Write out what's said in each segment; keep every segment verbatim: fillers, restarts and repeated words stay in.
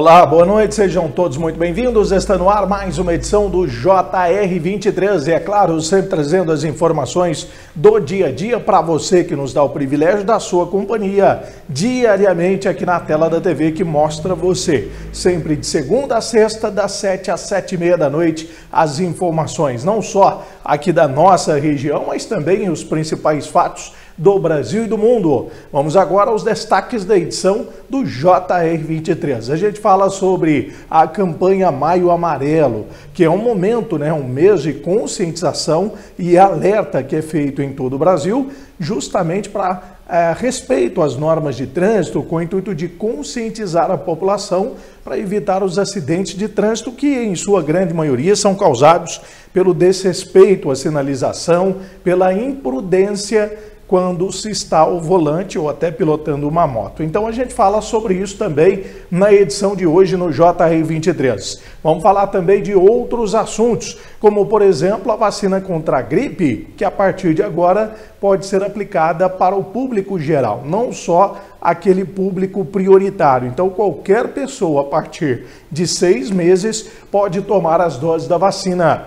Olá, boa noite, sejam todos muito bem-vindos. Está no ar mais uma edição do J R vinte e três e, é claro, sempre trazendo as informações do dia a dia para você que nos dá o privilégio da sua companhia diariamente aqui na tela da T V que mostra você. Sempre de segunda a sexta, das sete às sete e meia da noite, as informações não só aqui da nossa região, mas também os principais fatos do Brasil e do mundo. Vamos agora aos destaques da edição do J R vinte e três. A gente fala sobre a campanha Maio Amarelo, que é um momento, né, um mês de conscientização e alerta que é feito em todo o Brasil, justamente para é, respeito às normas de trânsito, com o intuito de conscientizar a população para evitar os acidentes de trânsito que, em sua grande maioria, são causados pelo desrespeito à sinalização, pela imprudência quando se está ao volante ou até pilotando uma moto. Então a gente fala sobre isso também na edição de hoje no J R vinte e três. Vamos falar também de outros assuntos, como por exemplo a vacina contra a gripe, que a partir de agora pode ser aplicada para o público geral, não só aquele público prioritário. Então qualquer pessoa a partir de seis meses pode tomar as doses da vacina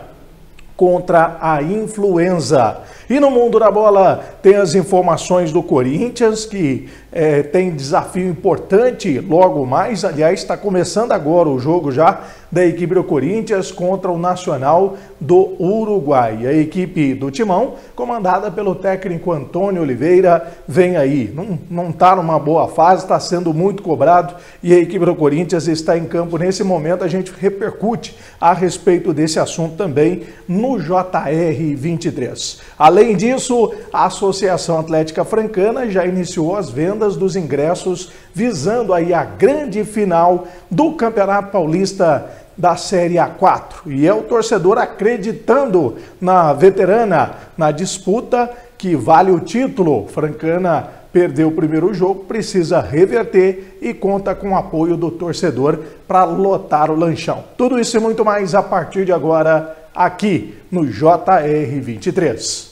contra a influenza. E no mundo da bola tem as informações do Corinthians, que é, tem desafio importante logo mais. Aliás, está começando agora o jogo já da equipe do Corinthians contra o Nacional do Uruguai. A equipe do Timão, comandada pelo técnico Antônio Oliveira, vem aí. Não, não está numa boa fase, está sendo muito cobrado e a equipe do Corinthians está em campo nesse momento. A gente repercute a respeito desse assunto também no J R vinte e três. Além disso, a Associação Atlética Francana já iniciou as vendas dos ingressos visando aí a grande final do Campeonato Paulista da Série A quatro. E é o torcedor acreditando na veterana, na disputa que vale o título. Francana perdeu o primeiro jogo, precisa reverter e conta com o apoio do torcedor para lotar o lanchão. Tudo isso e muito mais a partir de agora aqui no J R vinte e três.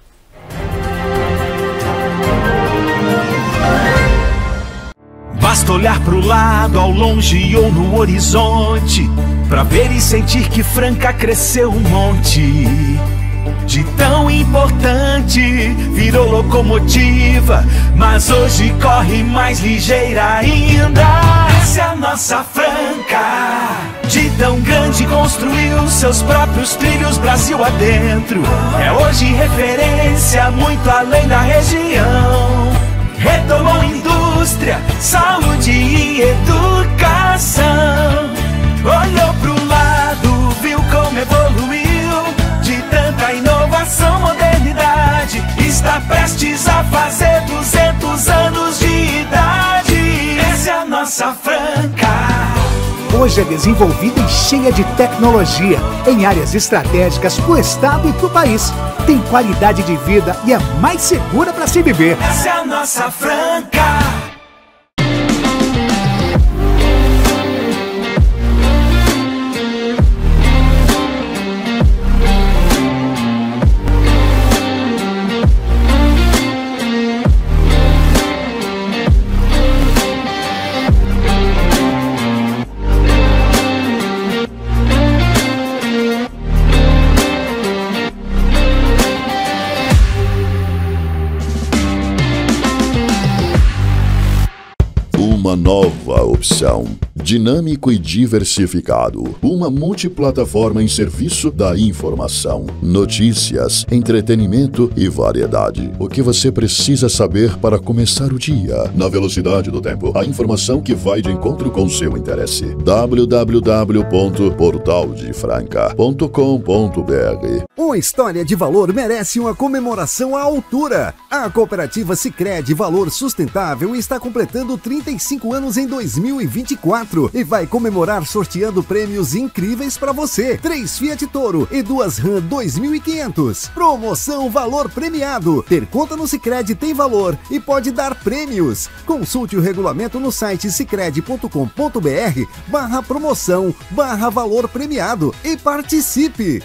Basta olhar pro lado, ao longe ou no horizonte, pra ver e sentir que Franca cresceu um monte. De tão importante virou locomotiva, mas hoje corre mais ligeira ainda. Essa é a nossa Franca. De tão grande construiu seus próprios trilhos Brasil adentro. É hoje referência muito além da região. Retomou indústria, saúde e educação. Olhou pro lado, viu como evoluiu. De tanta inovação, modernidade, está prestes a fazer duzentos anos de idade. Essa é a nossa Franca. Hoje é desenvolvida e cheia de tecnologia, em áreas estratégicas para o estado e para o país. Tem qualidade de vida e é mais segura para se viver. Essa é a nossa Franca. Uma nova opção, dinâmico e diversificado, uma multiplataforma em serviço da informação, notícias, entretenimento e variedade. O que você precisa saber para começar o dia, na velocidade do tempo, a informação que vai de encontro com seu interesse. w w w ponto portal de franca ponto com ponto b r. Uma história de valor merece uma comemoração à altura. A cooperativa Sicredi Valor Sustentável está completando trinta e cinco anos em dois mil e vinte e quatro e vai comemorar sorteando prêmios incríveis para você. Três Fiat Toro e duas RAM dois mil e quinhentos. Promoção Valor Premiado. Ter conta no Sicredi tem valor e pode dar prêmios. Consulte o regulamento no site sicredi ponto com ponto b r barra promoção barra valor premiado e participe.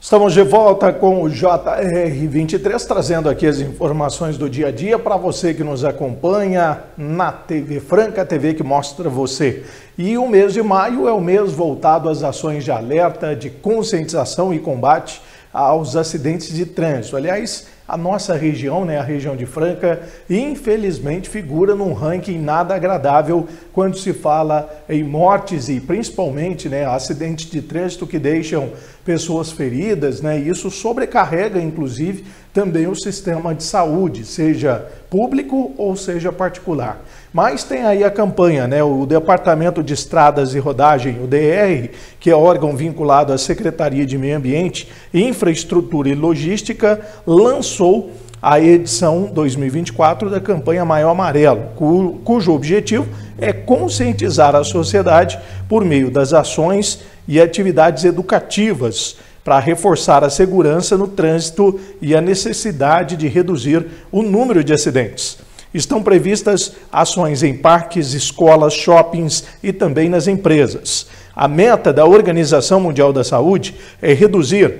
Estamos de volta com o J R vinte e três, trazendo aqui as informações do dia a dia para você que nos acompanha na T V Franca, a T V que mostra você. E o mês de maio é o mês voltado às ações de alerta, de conscientização e combate aos acidentes de trânsito. Aliás, a nossa região, né, a região de Franca, infelizmente figura num ranking nada agradável quando se fala em mortes e principalmente, né, acidentes de trânsito que deixam pessoas feridas, né, e isso sobrecarrega, inclusive, também o sistema de saúde, seja público ou seja particular. Mas tem aí a campanha, né, o Departamento de Estradas e Rodagem, o D R, que é órgão vinculado à Secretaria de Meio Ambiente, Infraestrutura e Logística, lançou a edição dois mil e vinte e quatro da campanha Maio Amarelo, cu, cujo objetivo é conscientizar a sociedade por meio das ações e atividades educativas para reforçar a segurança no trânsito e a necessidade de reduzir o número de acidentes. Estão previstas ações em parques, escolas, shoppings e também nas empresas. A meta da Organização Mundial da Saúde é reduzir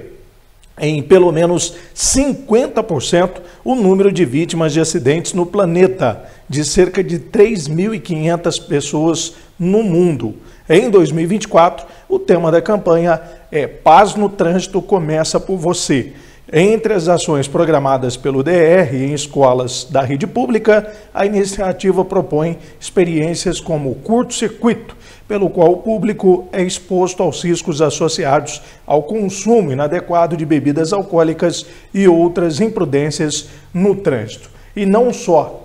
em pelo menos cinquenta por cento o número de vítimas de acidentes no planeta, de cerca de três mil e quinhentas pessoas no mundo. Em dois mil e vinte e quatro, o tema da campanha é Paz no Trânsito Começa por Você. Entre as ações programadas pelo D R em escolas da rede pública, a iniciativa propõe experiências como o curto-circuito, pelo qual o público é exposto aos riscos associados ao consumo inadequado de bebidas alcoólicas e outras imprudências no trânsito. E não só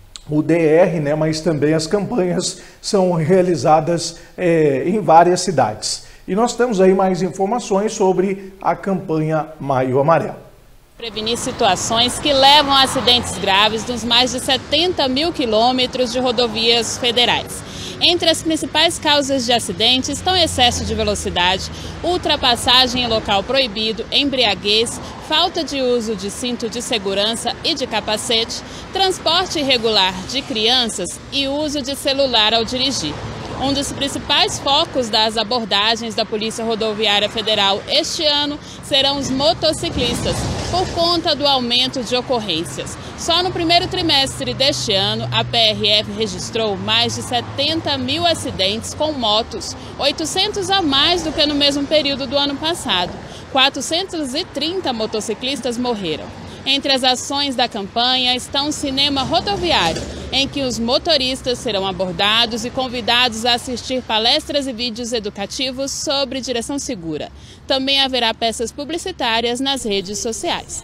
o D R, né, mas também as campanhas são realizadas é, em várias cidades. E nós temos aí mais informações sobre a campanha Maio Amarelo. Prevenir situações que levam a acidentes graves nos mais de setenta mil quilômetros de rodovias federais. Entre as principais causas de acidentes estão excesso de velocidade, ultrapassagem em local proibido, embriaguez, falta de uso de cinto de segurança e de capacete, transporte irregular de crianças e uso de celular ao dirigir. Um dos principais focos das abordagens da Polícia Rodoviária Federal este ano serão os motociclistas, por conta do aumento de ocorrências. Só no primeiro trimestre deste ano, a P R F registrou mais de setenta mil acidentes com motos, oitocentos a mais do que no mesmo período do ano passado. quatrocentos e trinta motociclistas morreram. Entre as ações da campanha estão o cinema rodoviário, em que os motoristas serão abordados e convidados a assistir palestras e vídeos educativos sobre direção segura. Também haverá peças publicitárias nas redes sociais.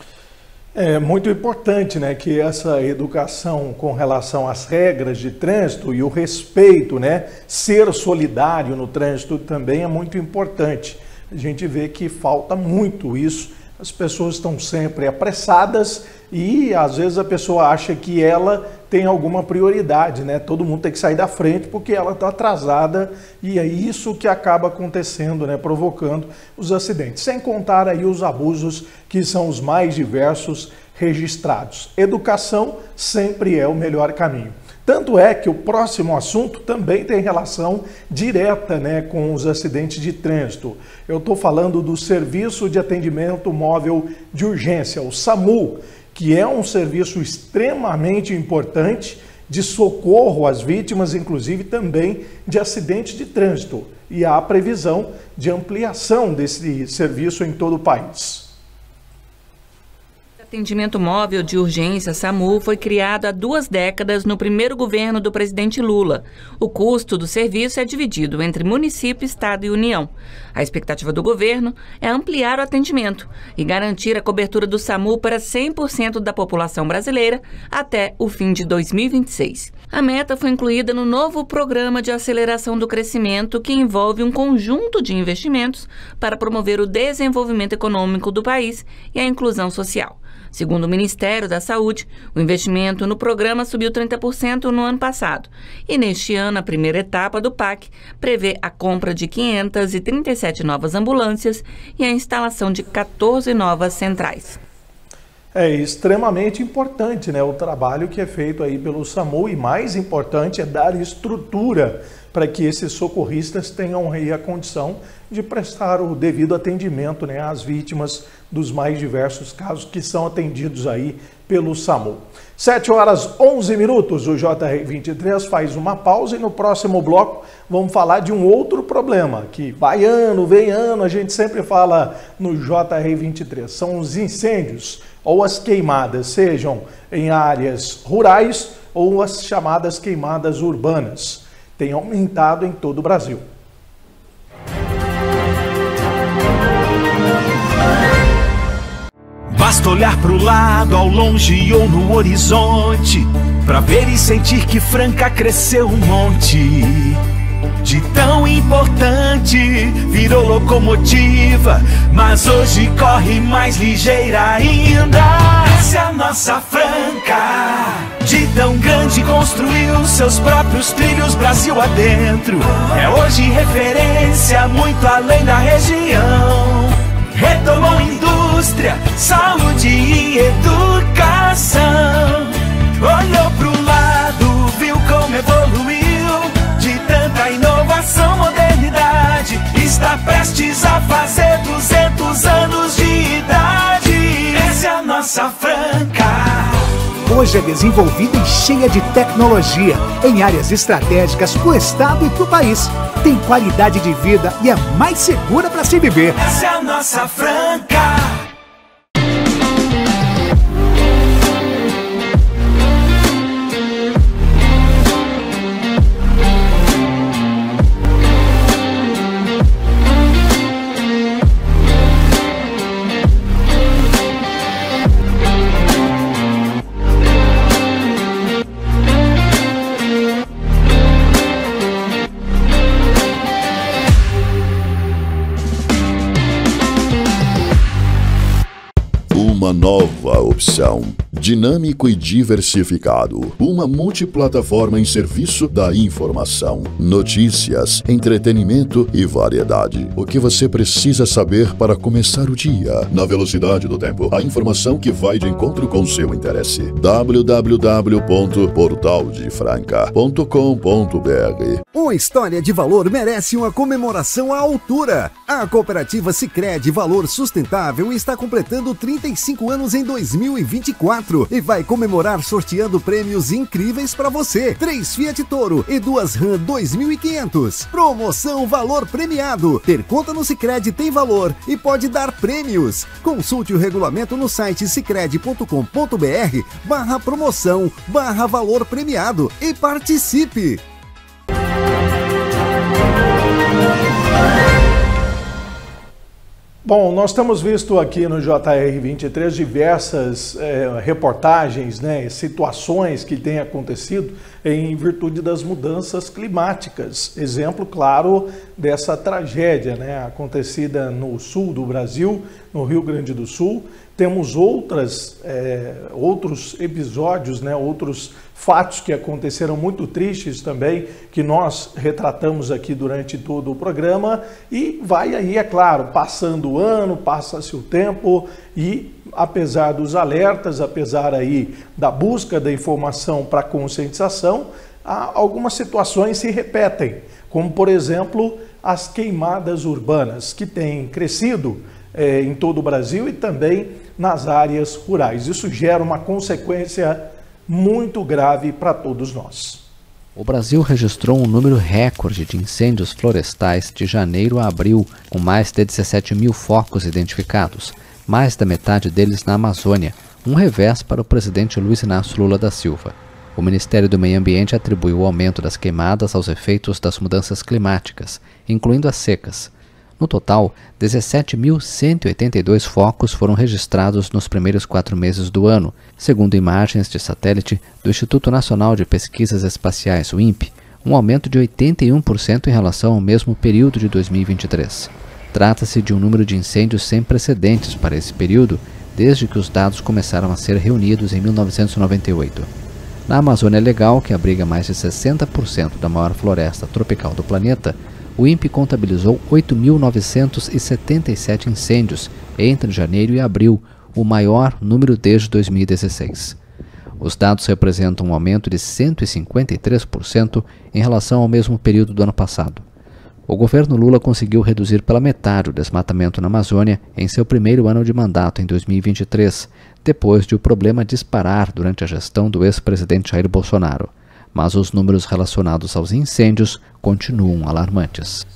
É muito importante, né, que essa educação com relação às regras de trânsito e o respeito, né, ser solidário no trânsito também é muito importante. A gente vê que falta muito isso. As pessoas estão sempre apressadas e às vezes a pessoa acha que ela tem alguma prioridade, né? Todo mundo tem que sair da frente porque ela está atrasada e é isso que acaba acontecendo, né? Provocando os acidentes. Sem contar aí os abusos que são os mais diversos registrados. Educação sempre é o melhor caminho. Tanto é que o próximo assunto também tem relação direta, né, com os acidentes de trânsito. Eu estou falando do Serviço de Atendimento Móvel de Urgência, o SAMU, que é um serviço extremamente importante de socorro às vítimas, inclusive também de acidentes de trânsito. E há a previsão de ampliação desse serviço em todo o país. O atendimento móvel de urgência SAMU foi criado há duas décadas no primeiro governo do presidente Lula. O custo do serviço é dividido entre município, estado e União. A expectativa do governo é ampliar o atendimento e garantir a cobertura do SAMU para cem por cento da população brasileira até o fim de dois mil e vinte e seis. A meta foi incluída no novo Programa de Aceleração do Crescimento, que envolve um conjunto de investimentos para promover o desenvolvimento econômico do país e a inclusão social. Segundo o Ministério da Saúde, o investimento no programa subiu trinta por cento no ano passado. E neste ano, a primeira etapa do P A C prevê a compra de quinhentas e trinta e sete novas ambulâncias e a instalação de quatorze novas centrais. É extremamente importante, né, o trabalho que é feito aí pelo SAMU, e mais importante é dar estrutura para que esses socorristas tenham aí a condição de prestar o devido atendimento, né, às vítimas dos mais diversos casos que são atendidos aí pelo SAMU. sete horas onze minutos, o J R vinte e três faz uma pausa e no próximo bloco vamos falar de um outro problema que vai ano, vem ano, a gente sempre fala no J R vinte e três, são os incêndios ou as queimadas, sejam em áreas rurais ou as chamadas queimadas urbanas. Tem aumentado em todo o Brasil. Basta olhar pro lado, ao longe ou no horizonte, pra ver e sentir que Franca cresceu um monte. De tão importante virou locomotiva, mas hoje corre mais ligeira ainda. Essa é a nossa Franca, de tão grande construiu seus próprios trilhos Brasil adentro. É hoje referência muito além da região. Retomou indústria, saúde e educação. Olhou pro lado, viu como evoluiu. De tanta inovação, modernidade, está prestes a fazer duzentos anos de idade. Essa é a nossa Franca. Hoje é desenvolvida e cheia de tecnologia, em áreas estratégicas para o estado e para o país. Tem qualidade de vida e é mais segura para se viver. Essa é a nossa Franca. Uma nova opção. Dinâmico e diversificado. Uma multiplataforma em serviço da informação, notícias, entretenimento e variedade. O que você precisa saber para começar o dia. Na velocidade do tempo. A informação que vai de encontro com seu interesse. w w w ponto portal de franca ponto com ponto b r. Uma história de valor merece uma comemoração à altura. A cooperativa Sicredi Valor Sustentável está completando trinta e cinco anos em dois mil e vinte e quatro e vai comemorar sorteando prêmios incríveis para você. Três Fiat Toro e duas RAM dois mil e quinhentos. Promoção Valor Premiado. Ter conta no Sicredi tem valor e pode dar prêmios. Consulte o regulamento no site sicredi ponto com ponto b r barra promoção barra valor premiado e participe. Bom, nós temos visto aqui no J R vinte e três diversas é, reportagens, né, situações que têm acontecido em virtude das mudanças climáticas. Exemplo claro dessa tragédia, né, acontecida no sul do Brasil, no Rio Grande do Sul. Temos outras, é, outros episódios, né, outros fatos que aconteceram muito tristes também, que nós retratamos aqui durante todo o programa, e vai aí, é claro, passando o ano, passa-se o tempo e, apesar dos alertas, apesar aí da busca da informação para conscientização, algumas situações se repetem, como por exemplo as queimadas urbanas, que têm crescido é, em todo o Brasil e também nas áreas rurais. Isso gera uma consequência muito grave para todos nós. O Brasil registrou um número recorde de incêndios florestais de janeiro a abril, com mais de dezessete mil focos identificados, mais da metade deles na Amazônia, um revés para o presidente Luiz Inácio Lula da Silva. O Ministério do Meio Ambiente atribuiu o aumento das queimadas aos efeitos das mudanças climáticas, incluindo as secas. No total, dezessete mil cento e oitenta e dois focos foram registrados nos primeiros quatro meses do ano, segundo imagens de satélite do Instituto Nacional de Pesquisas Espaciais, o INPE, um aumento de oitenta e um por cento em relação ao mesmo período de dois mil e vinte e três. Trata-se de um número de incêndios sem precedentes para esse período, desde que os dados começaram a ser reunidos em mil novecentos e noventa e oito. Na Amazônia Legal, que abriga mais de sessenta por cento da maior floresta tropical do planeta, o INPE contabilizou oito mil novecentos e setenta e sete incêndios entre janeiro e abril, o maior número desde dois mil e dezesseis. Os dados representam um aumento de cento e cinquenta e três por cento em relação ao mesmo período do ano passado. O governo Lula conseguiu reduzir pela metade o desmatamento na Amazônia em seu primeiro ano de mandato em dois mil e vinte e três, depois de o problema disparar durante a gestão do ex-presidente Jair Bolsonaro. Mas os números relacionados aos incêndios continuam alarmantes.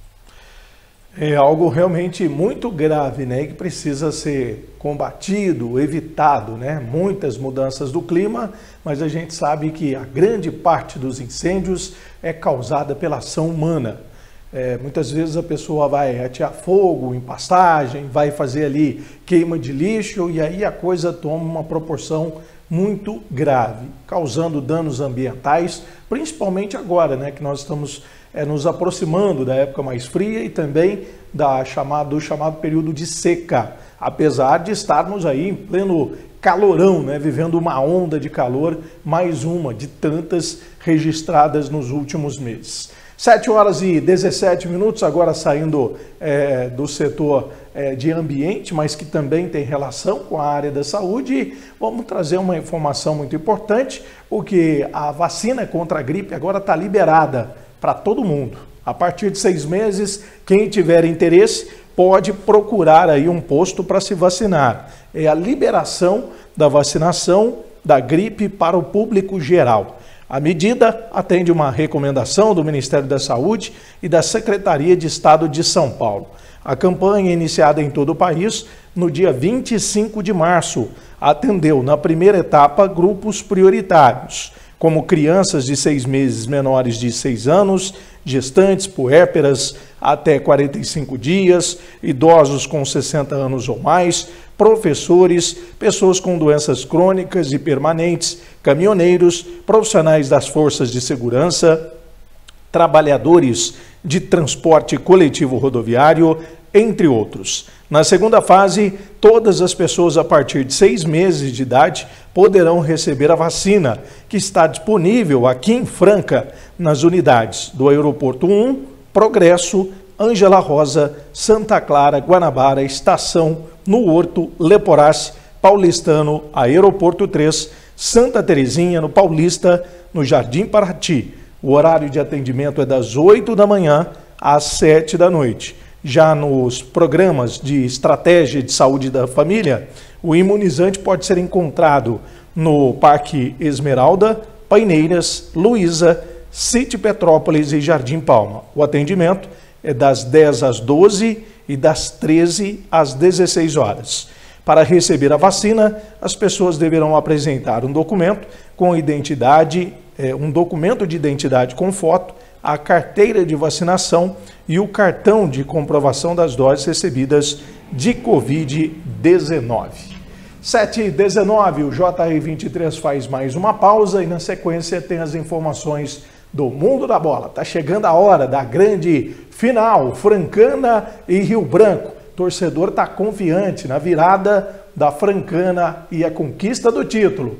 É algo realmente muito grave, né, que precisa ser combatido, evitado, né? Muitas mudanças do clima, mas a gente sabe que a grande parte dos incêndios é causada pela ação humana. É, muitas vezes a pessoa vai atear fogo em pastagem, vai fazer ali queima de lixo e aí a coisa toma uma proporção muito grave, causando danos ambientais, principalmente agora, né, que nós estamos é, nos aproximando da época mais fria e também da chamada, do chamado período de seca, apesar de estarmos aí em pleno calorão, né, vivendo uma onda de calor, mais uma de tantas registradas nos últimos meses. sete horas e dezessete minutos, agora saindo é, do setor é, de ambiente, mas que também tem relação com a área da saúde. Vamos trazer uma informação muito importante, porque a vacina contra a gripe agora está liberada para todo mundo. A partir de seis meses, quem tiver interesse pode procurar aí um posto para se vacinar. É a liberação da vacinação da gripe para o público geral. A medida atende uma recomendação do Ministério da Saúde e da Secretaria de Estado de São Paulo. A campanha, iniciada em todo o país no dia vinte e cinco de março, atendeu na primeira etapa grupos prioritários, como crianças de seis meses menores de seis anos, gestantes puérperas até quarenta e cinco dias, idosos com sessenta anos ou mais, professores, pessoas com doenças crônicas e permanentes, caminhoneiros, profissionais das forças de segurança, trabalhadores de transporte coletivo rodoviário, entre outros. Na segunda fase, todas as pessoas a partir de seis meses de idade poderão receber a vacina, que está disponível aqui em Franca, nas unidades do Aeroporto um, Progresso, Ângela Rosa, Santa Clara, Guanabara, Estação, no Horto, Leporace, Paulistano, Aeroporto três, Santa Terezinha, no Paulista, no Jardim Paraty. O horário de atendimento é das oito da manhã às sete da noite. Já nos programas de estratégia de saúde da família, o imunizante pode ser encontrado no Parque Esmeralda, Paineiras, Luísa, City Petrópolis e Jardim Palma. O atendimento é das dez às doze e das treze às dezesseis horas. Para receber a vacina, as pessoas deverão apresentar um documento com identidade, é, um documento de identidade com foto, a carteira de vacinação e o cartão de comprovação das doses recebidas de covid dezenove. sete e dezenove, o J R vinte e três faz mais uma pausa e na sequência tem as informações do mundo da bola. Tá chegando a hora da grande final, Francana e Rio Branco. O torcedor está confiante na virada da Francana e a conquista do título.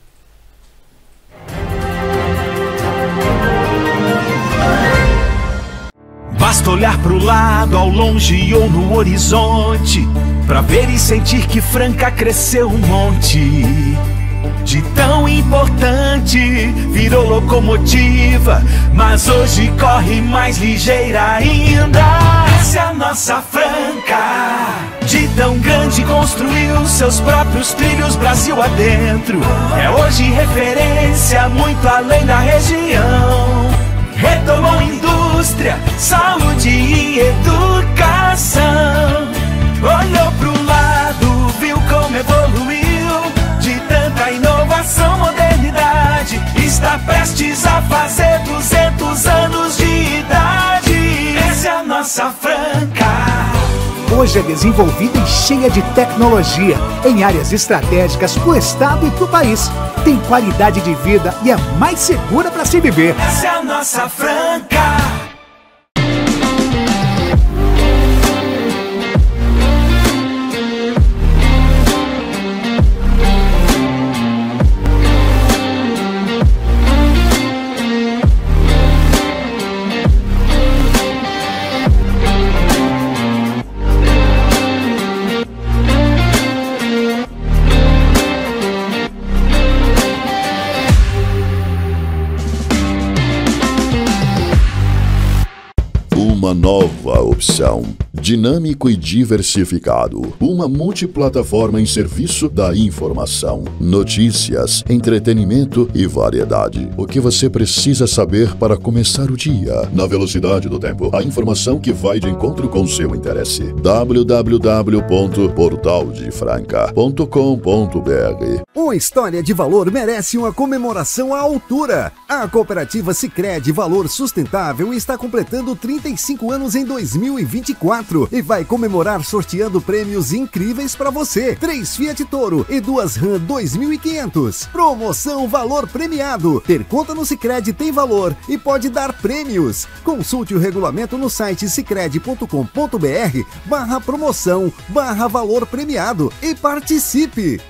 Basta olhar pro lado, ao longe ou no horizonte, pra ver e sentir que Franca cresceu um monte. De tão importante virou locomotiva, mas hoje corre mais ligeira ainda. Essa é a nossa Franca. De tão grande construiu seus próprios trilhos Brasil adentro. É hoje referência muito além da região. Retomou indústria, saúde e educação. Olhou pro lado, viu como evoluiu. De tanta inovação, modernidade, está prestes a fazer duzentos anos de idade. Essa é a nossa Franca. Hoje é desenvolvida e cheia de tecnologia, em áreas estratégicas para o estado e para o país. Tem qualidade de vida e é mais segura para se viver. Essa é a nossa Franca. Uma nova opção. Dinâmico e diversificado. Uma multiplataforma em serviço da informação, notícias, entretenimento e variedade. O que você precisa saber para começar o dia. Na velocidade do tempo. A informação que vai de encontro com seu interesse. w w w ponto portal de franca ponto com ponto b r. Uma história de valor merece uma comemoração à altura. A cooperativa Sicredi Valor Sustentável está completando trinta e cinco anos em dois mil e vinte e quatro e vai comemorar sorteando prêmios incríveis para você. Três Fiat Toro e duas RAM dois mil e quinhentos. Promoção Valor Premiado. Ter conta no Sicredi tem valor e pode dar prêmios. Consulte o regulamento no site sicredi ponto com ponto b r barra promoção barra valor premiado e participe.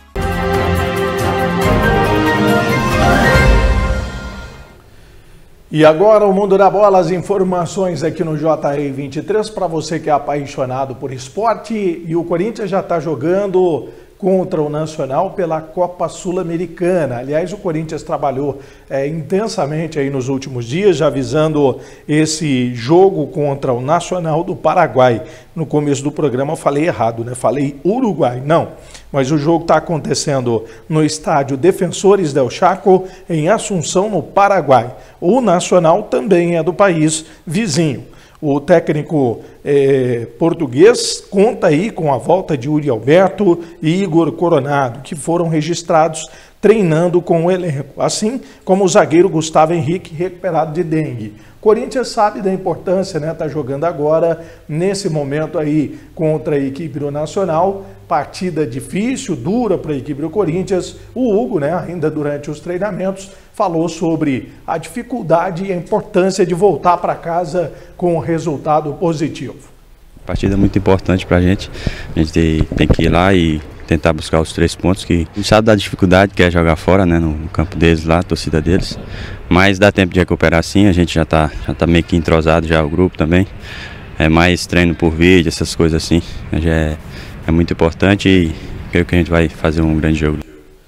E agora o Mundo da Bola, as informações aqui no J R vinte e três para você que é apaixonado por esporte. E o Corinthians já está jogando contra o Nacional pela Copa Sul-Americana. Aliás, o Corinthians trabalhou é, intensamente aí nos últimos dias, já visando esse jogo contra o Nacional do Paraguai. No começo do programa eu falei errado, né? Falei Uruguai, não. Mas o jogo está acontecendo no estádio Defensores del Chaco, em Assunção, no Paraguai. O Nacional também é do país vizinho. O técnico eh, português conta aí com a volta de Yuri Alberto e Igor Coronado, que foram registrados treinando com o elenco, assim como o zagueiro Gustavo Henrique, recuperado de dengue. Corinthians sabe da importância, né? Tá jogando agora, nesse momento aí, contra a equipe do Nacional. Partida difícil, dura para a equipe do Corinthians. O Hugo, né, ainda durante os treinamentos, falou sobre a dificuldade e a importância de voltar para casa com um resultado positivo. Partida muito importante para a gente. A gente tem, tem que ir lá e tentar buscar os três pontos, que a gente sabe da dificuldade que é jogar fora, né, no, no campo deles lá, a torcida deles. Mas dá tempo de recuperar sim, a gente já está já tá meio que entrosado já, o grupo também. É mais treino por vídeo, essas coisas assim. Já é, é muito importante e creio que a gente vai fazer um grande jogo.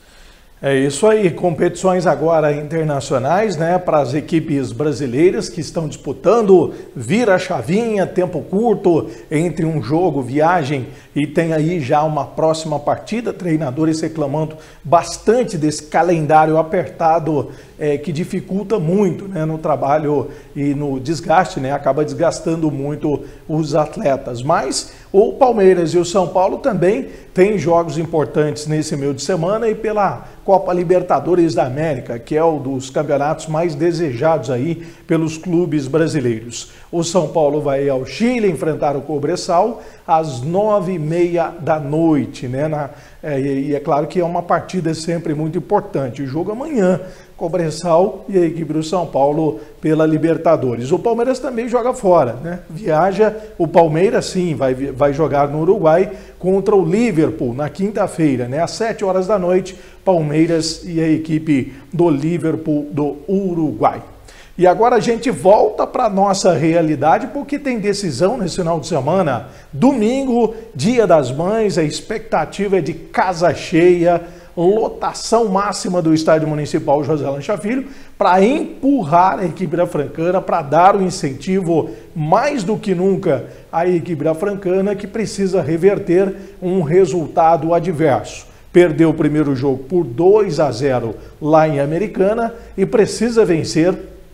É isso aí, competições agora internacionais, né, para as equipes brasileiras que estão disputando, vira a chavinha, tempo curto entre um jogo, viagem, e tem aí já uma próxima partida, treinadores reclamando bastante desse calendário apertado, é, que dificulta muito, né, no trabalho e no desgaste, né, acaba desgastando muito os atletas. Mas o Palmeiras e o São Paulo também têm jogos importantes nesse meio de semana e pela Copa Libertadores da América, que é um dos campeonatos mais desejados aí pelos clubes brasileiros. O São Paulo vai ao Chile enfrentar o Cobresal às nove e meia da noite, né? Na, é, e é claro que é uma partida sempre muito importante. O jogo amanhã, Cobresal e a equipe do São Paulo pela Libertadores. O Palmeiras também joga fora, né? Viaja, o Palmeiras sim, vai, vai jogar no Uruguai contra o Liverpool na quinta-feira, né? Às sete horas da noite, Palmeiras e a equipe do Liverpool do Uruguai. E agora a gente volta para a nossa realidade, porque tem decisão nesse final de semana. Domingo, Dia das Mães, a expectativa é de casa cheia, lotação máxima do Estádio Municipal José Lancha Filho, para empurrar a equipe da Francana, para dar o incentivo mais do que nunca à equipe da Francana, que precisa reverter um resultado adverso. Perdeu o primeiro jogo por dois a zero lá em Americana e precisa vencer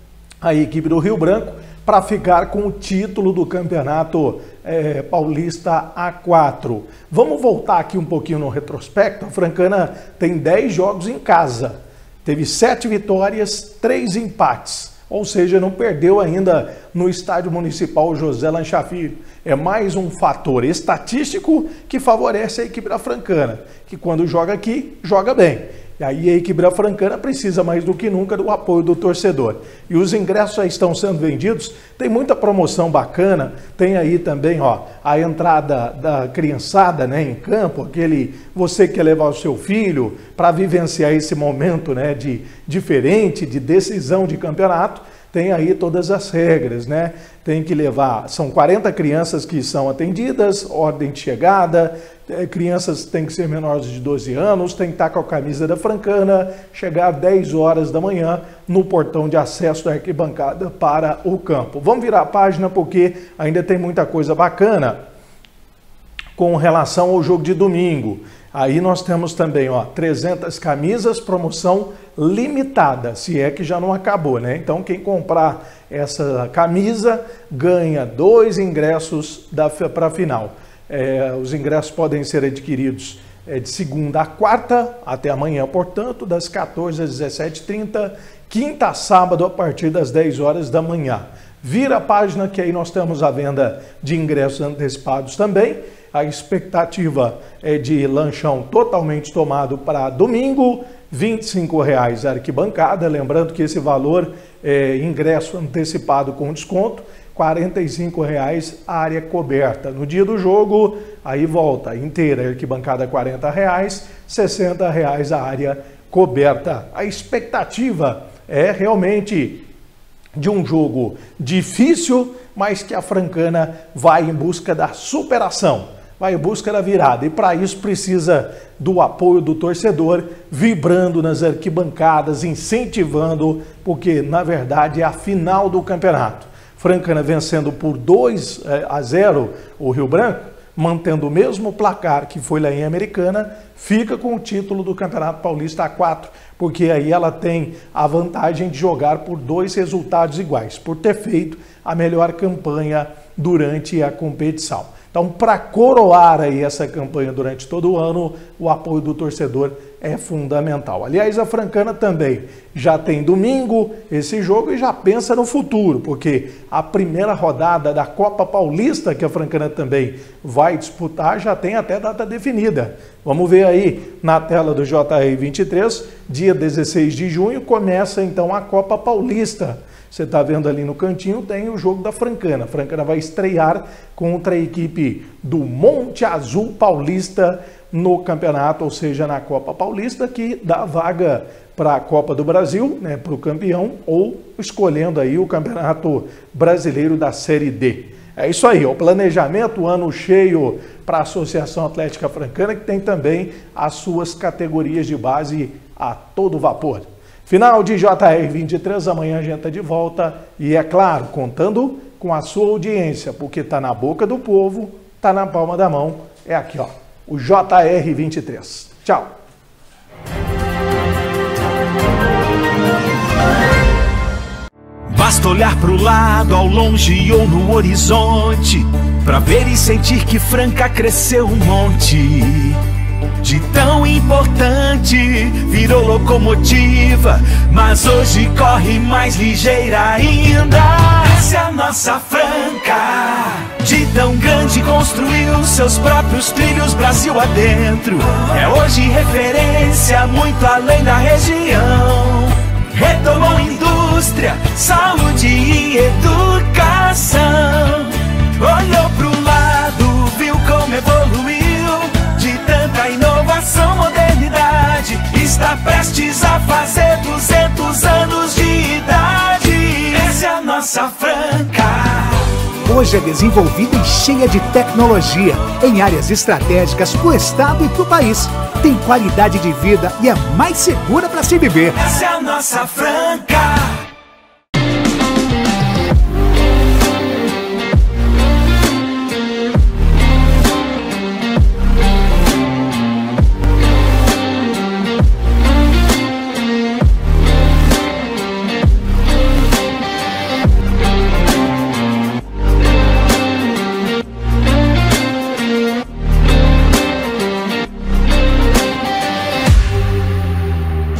a equipe do Rio Branco para ficar com o título do Campeonato é, Paulista A quatro. Vamos voltar aqui um pouquinho no retrospecto. A Francana tem dez jogos em casa, teve sete vitórias, três empates, ou seja, não perdeu ainda no Estádio Municipal José Lancha Filho. É mais um fator estatístico que favorece a equipe da Francana, que quando joga aqui, joga bem. E aí a equipe da Francana precisa mais do que nunca do apoio do torcedor. E os ingressos já estão sendo vendidos, tem muita promoção bacana, tem aí também, ó, a entrada da criançada, né, em campo, aquele, você que quer levar o seu filho para vivenciar esse momento, né, de diferente, de decisão de campeonato, tem aí todas as regras, né? Tem que levar, são quarenta crianças que são atendidas, ordem de chegada, é, crianças têm que ser menores de doze anos, tem que estar com a camisa da Francana, chegar às dez horas da manhã no portão de acesso da arquibancada para o campo. Vamos virar a página porque ainda tem muita coisa bacana com relação ao jogo de domingo. Aí nós temos também, ó, trezentas camisas, promoção limitada, se é que já não acabou, né? Então quem comprar essa camisa ganha dois ingressos para a final. É, os ingressos podem ser adquiridos é, de segunda a quarta, até amanhã, portanto, das quatorze às dezessete e trinta, quinta a sábado a partir das dez horas da manhã. Vira a página que aí nós temos a venda de ingressos antecipados também. A expectativa é de lanchão totalmente tomado para domingo, vinte e cinco reais a arquibancada, lembrando que esse valor é ingresso antecipado com desconto, quarenta e cinco reais a área coberta. No dia do jogo, aí volta inteira, arquibancada quarenta reais, sessenta reais a área coberta. A expectativa é realmente de um jogo difícil, mas que a Francana vai em busca da superação. Vai em busca da virada, e para isso precisa do apoio do torcedor, vibrando nas arquibancadas, incentivando, porque na verdade é a final do campeonato. Francana vencendo por dois a zero o Rio Branco, mantendo o mesmo placar que foi lá em Americana, fica com o título do Campeonato Paulista A quatro, porque aí ela tem a vantagem de jogar por dois resultados iguais, por ter feito a melhor campanha durante a competição. Então, para coroar aí essa campanha durante todo o ano, o apoio do torcedor é fundamental. Aliás, a Francana também já tem domingo esse jogo e já pensa no futuro, porque a primeira rodada da Copa Paulista, que a Francana também vai disputar, já tem até data definida. Vamos ver aí na tela do J R vinte e três, dia dezesseis de junho, começa então a Copa Paulista. Você está vendo ali no cantinho, tem o jogo da Francana. A Francana vai estrear contra a equipe do Monte Azul Paulista no campeonato, ou seja, na Copa Paulista, que dá vaga para a Copa do Brasil, né, para o campeão, ou escolhendo aí o Campeonato Brasileiro da Série D. É isso aí, o planejamento, ano cheio para a Associação Atlética Francana, que tem também as suas categorias de base a todo vapor. Final de J R vinte e três, amanhã a gente está de volta e, é claro, contando com a sua audiência, porque está na boca do povo, está na palma da mão, é aqui, ó, o J R vinte e três. Tchau! Basta olhar pro lado, ao longe ou no horizonte, pra ver e sentir que Franca cresceu um monte. De tão importante, virou locomotiva, mas hoje corre mais ligeira ainda. Essa é a nossa Franca. De tão grande construiu seus próprios trilhos Brasil adentro. É hoje referência muito além da região. Retomou indústria, saúde e educação. Olhou pro lado, viu como evoluiu. De tanta inovação, modernidade, está prestes a fazer duzentos anos de idade. Essa é a nossa Franca. Hoje é desenvolvida e cheia de tecnologia, em áreas estratégicas para o estado e para o país. Tem qualidade de vida e é mais segura para se viver. Essa é a nossa Franca.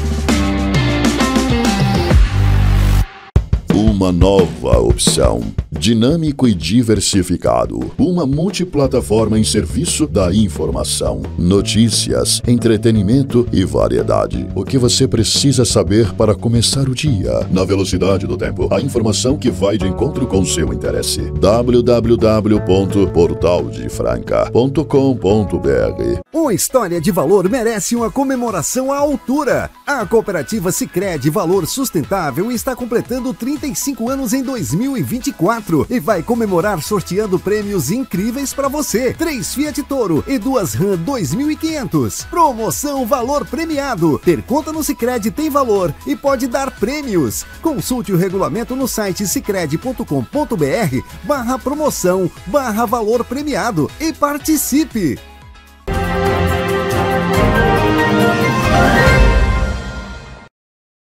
Uma nova opção dinâmico e diversificado. Uma multiplataforma em serviço da informação, notícias, entretenimento e variedade. O que você precisa saber para começar o dia, na velocidade do tempo. A informação que vai de encontro com seu interesse. w w w ponto portal de franca ponto com ponto b r. Uma história de valor merece uma comemoração à altura. A cooperativa Sicredi Valor Sustentável está completando trinta e cinco anos em dois mil e vinte e quatro e vai comemorar sorteando prêmios incríveis para você. Três Fiat Toro e duas RAM dois mil e quinhentos. Promoção Valor Premiado. Ter conta no Sicredi tem valor e pode dar prêmios. Consulte o regulamento no site sicredi ponto com ponto b r barra promoção barra valor premiado e participe.